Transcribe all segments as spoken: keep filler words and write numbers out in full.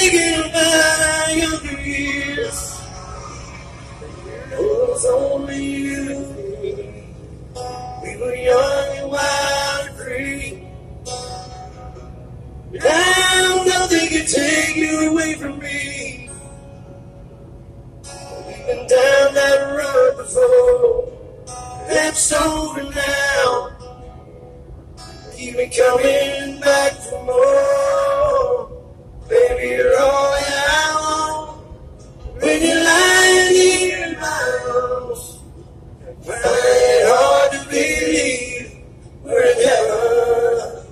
thinking of my younger years. It was only you and me. We were young and wild and free. Now nothing can take you away from me. We've been down that road before. That's over now. Keep me coming back for more. Baby, you're all I want. When you're lying here in my arms, I find it hard to believe we're in heaven.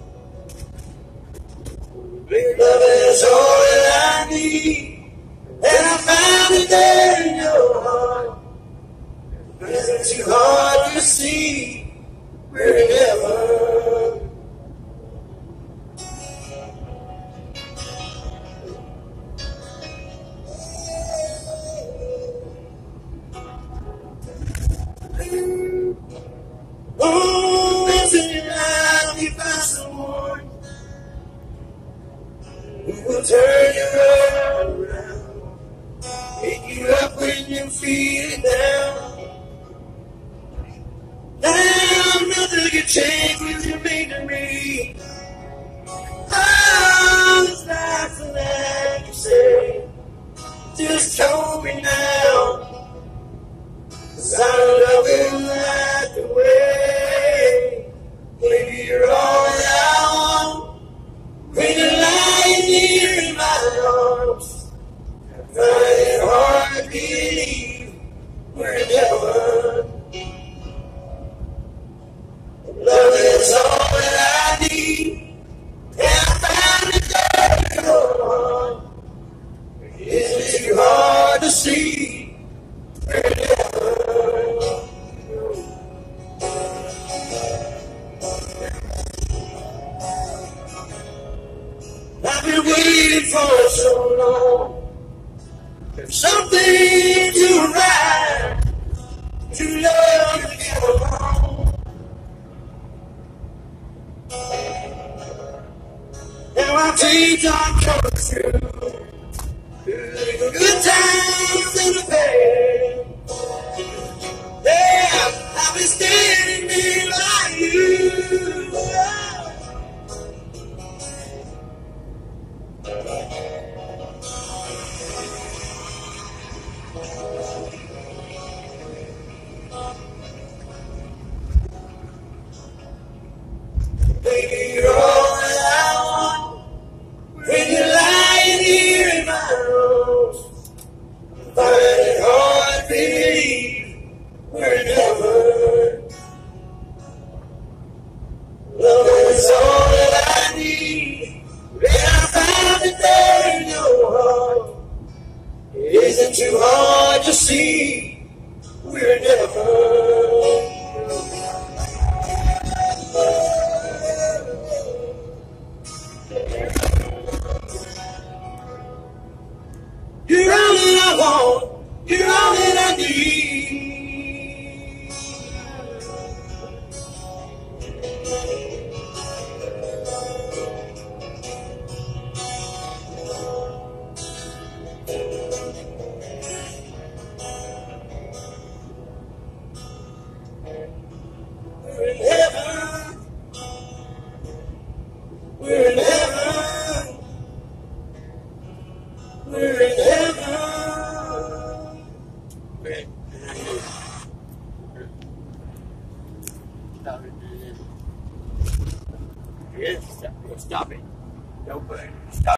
Big love is all that I need, and I found it there in your heart. But isn't too hard to see we're in heaven. Oh, isn't it like you found someone who will turn you around, pick you up when you're feeling down? Now nothing can change what you mean to me. Oh, it's not so like you say. Just tell me now, 'cause I love you like the way. Baby, you're all I want. When you're lying here in my arms, I find it hard to believe we're in heaven. Love is all that I need, and I found it there in your heart. Isn't it too hard to see we're in heaven? I've been waiting for so long, for something to arrive, to love to get along. Now our dreams are coming true, the good times and the bad. Yeah, I've been standing there by you. Baby, you're all that I want. When you're lying here in my arms, I find it hard to believe we're in heaven. Love is all that I need, and I found it there in your heart. It isn't too hard to see we're in heaven. You're all that I want, you're all that I need. We're in heaven, we're in heaven, we're in heaven. Okay. Stop it. Yes, stop it. Stop it. Don't put it. Stop.